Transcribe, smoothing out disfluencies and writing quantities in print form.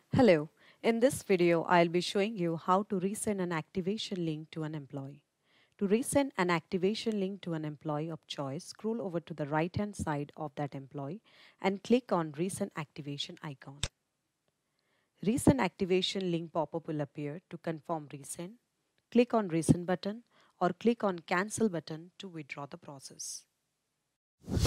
Hello, in this video I'll be showing you how to resend an activation link to an employee. To resend an activation link to an employee of choice, scroll over to the right hand side of that employee and click on Resend Activation icon. Resend Activation link pop-up will appear. To confirm resend, click on Resend button or click on Cancel button to withdraw the process.